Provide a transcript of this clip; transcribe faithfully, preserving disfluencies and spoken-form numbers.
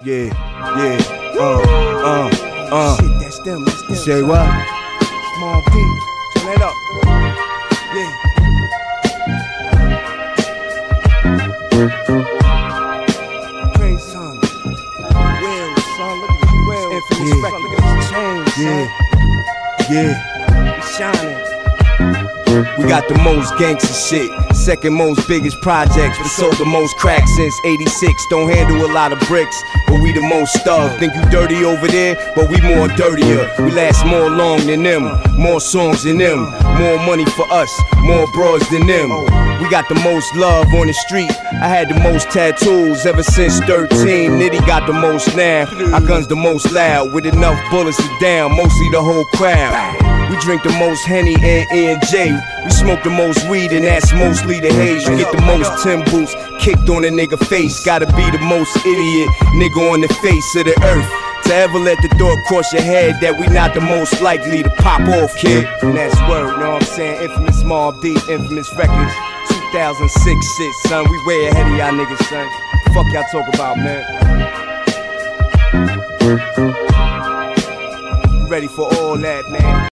Yeah, yeah, uh, uh, uh. Shit, that's them, that's them. Say what? Small D, turn that up. Yeah. Crazy, son. Wheels, son. Look at this wheels. Infamous Yeah. record. Look at this chain, son. Yeah, yeah. It's shining. We got the most gangsta shit, second most biggest projects, but sold the most crack since eighty-six. Don't handle a lot of bricks, but we the most thug. Think you dirty over there, but we more dirtier. We last more long than them, more songs than them, more money for us, more bros than them. We got the most love on the street. I had the most tattoos ever since thirteen. Nitty got the most now. Our guns the most loud, with enough bullets to down mostly the whole crowd. We drink the most Henny and E and J. We smoke the most weed and that's mostly the haze. You get the most Tim boots kicked on a nigga face. Gotta be the most idiot nigga on the face of the earth to ever let the thought cross your head that we not the most likely to pop off, kid. And that's word, know what I'm saying? Infamous Mobb Deep, Infamous Records, two thousand six shit, son. We way ahead of y'all niggas, son. Fuck y'all talk about, man. Ready for all that, man.